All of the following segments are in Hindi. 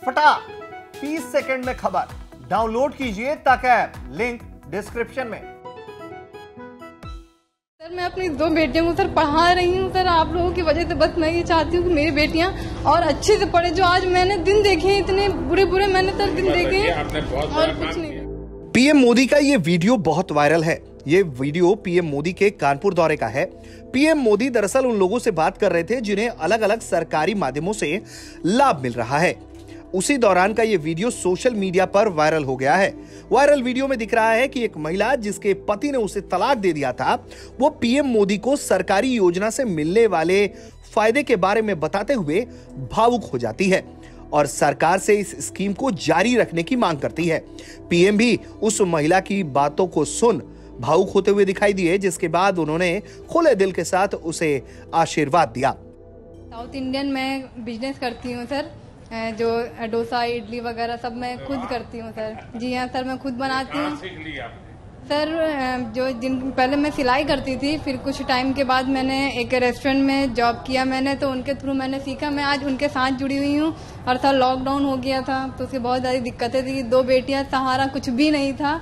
फटाक 30 सेकंड में खबर डाउनलोड कीजिए तक ऐप, लिंक डिस्क्रिप्शन में। सर मैं अपनी 2 बेटियों को सर पढ़ा रही हूँ सर, आप लोगों की वजह से। बस मैं ये चाहती हूँ कि मेरी बेटियाँ और अच्छे से पढ़े। जो आज मैंने दिन देखे हैं, इतने बुरे बुरे मैंने सर दिन देखे हैं और कुछ नहीं। पीएम मोदी का ये वीडियो बहुत वायरल है। ये वीडियो पीएम मोदी के कानपुर दौरे का है। पीएम मोदी दरअसल उन लोगों से बात कर रहे थे जिन्हें अलग अलग सरकारी माध्यमों से लाभ मिल रहा है। उसी दौरान का ये वीडियो सोशल मीडिया पर वायरल हो गया है। वायरल वीडियो में दिख रहा है कि एक महिला जिसके पति ने उसे तलाक दे दिया था, वो पीएम मोदी को सरकारी योजना से मिलने वाले फायदे के बारे में बताते हुए भावुक हो जाती है और सरकार से इस स्कीम को जारी रखने की मांग करती है। पीएम भी उस महिला की बातों को सुन भावुक होते हुए दिखाई दिए, जिसके बाद उन्होंने खुले दिल के साथ उसे आशीर्वाद दिया। साउथ इंडियन मैं बिजनेस करती हूँ सर, जो डोसा इडली वगैरह सब मैं खुद करती हूँ सर। जी हाँ सर, मैं खुद बनाती हूँ सर। पहले मैं सिलाई करती थी, फिर कुछ टाइम के बाद मैंने एक रेस्टोरेंट में जॉब किया मैंने, तो उनके थ्रू मैंने सीखा। मैं आज उनके साथ जुड़ी हुई हूँ। और सर लॉकडाउन हो गया था तो उसकी बहुत ज़्यादा दिक्कतें थी। 2 बेटियाँ, सहारा कुछ भी नहीं था।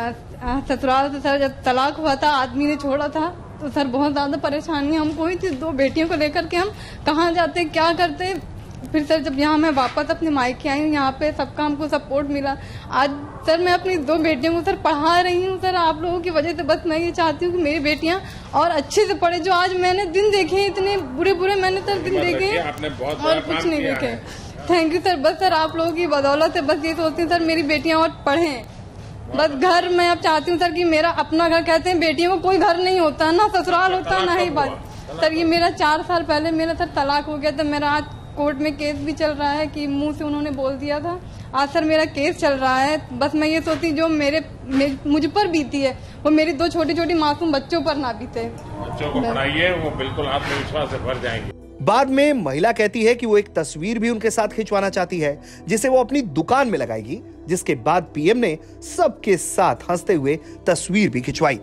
ससुराल से सर जब तलाक हुआ था, आदमी ने छोड़ा था, तो सर बहुत ज़्यादा परेशानी हमको हुई थी। 2 बेटियों को लेकर के हम कहाँ जाते, क्या करते। फिर सर जब यहाँ मैं वापस अपने मायके आई हूँ, यहाँ पे सबका हमको सपोर्ट मिला। आज सर मैं अपनी 2 बेटियों को सर पढ़ा रही हूँ सर, आप लोगों की वजह से। बस मैं ये चाहती हूँ कि मेरी बेटियाँ और अच्छे से पढ़े। जो आज मैंने दिन देखे हैं, इतने बुरे बुरे मैंने सर दिन देखे हैं और कुछ नहीं देखे। Thank you sir. बस सर आप लोगों की बदौलत है। बस ये सोचती हूँ सर मेरी बेटियाँ और पढ़ें। बस घर मैं अब चाहती हूँ सर कि मेरा अपना घर, कहते हैं बेटियों को कोई घर नहीं होता, ना ससुराल होता ना ही बात। सर ये मेरा 4 साल पहले मेरा सर तलाक हो गया था। मेरा आज कोर्ट में केस भी चल रहा है कि मुंह से उन्होंने बोल दिया था। आज सर मेरा केस चल रहा है। बस मैं ये सोचती जो मुझ पर बीती है वो मेरी 2 छोटी छोटी मासूम बच्चों पर ना बीते। बच्चों को पढ़ाइए, वो बिल्कुल आत्मविश्वास से भर जाएंगे। बाद में महिला कहती है कि वो एक तस्वीर भी उनके साथ खिंचवाना चाहती है, जिसे वो अपनी दुकान में लगाएगी। जिसके बाद पीएम ने सबके साथ हंसते हुए तस्वीर भी खिंचवाई।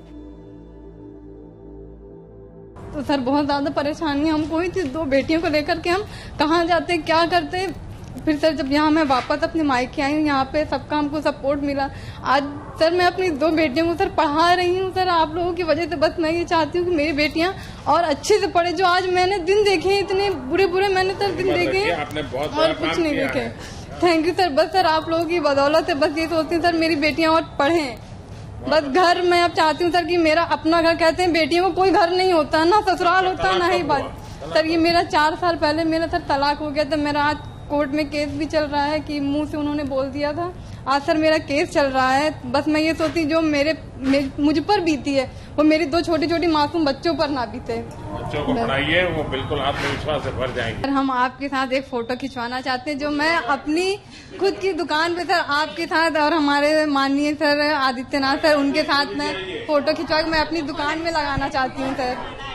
तो सर बहुत ज्यादा परेशानी हमको हुई थी। 2 बेटियों को लेकर के हम कहाँ जाते, क्या करते। फिर सर जब यहाँ मैं वापस अपने मायके आई हूँ, यहाँ पे सबका हमको सपोर्ट मिला। आज सर मैं अपनी 2 बेटियों को सर पढ़ा रही हूँ सर, आप लोगों की वजह से। बस मैं ये चाहती हूँ कि मेरी बेटियाँ और अच्छे से पढ़े। जो आज मैंने दिन देखे हैं, इतने बुरे बुरे मैंने सर दिन देखे हैं और कुछ नहीं देखे। Thank you sir. बस सर आप लोगों की बदौलत है। बस ये सोचती हूँ सर मेरी बेटियाँ और पढ़ें। बस घर मैं अब चाहती हूँ सर कि मेरा अपना घर, कहते हैं बेटियों को कोई घर नहीं होता, ना ससुराल होता ना ही बात। सर ये मेरा 4 साल पहले मेरा सर तलाक हो गया था। मेरा आज कोर्ट में केस भी चल रहा है कि मुंह से उन्होंने बोल दिया था। आज सर मेरा केस चल रहा है। बस मैं ये सोचती जो मुझ पर बीती है वो मेरी 2 छोटी छोटी मासूम बच्चों पर ना बीते। बच्चों को पढ़ाइए, वो बिल्कुल आत्मविश्वास से भर जाएंगे। हम आपके साथ एक फोटो खिंचवाना चाहते हैं, जो मैं अपनी खुद की दुकान पे सर आपके साथ और हमारे माननीय सर आदित्यनाथ सर उनके साथ मैं फोटो खिंचवा के मैं अपनी दुकान में लगाना चाहती हूँ सर।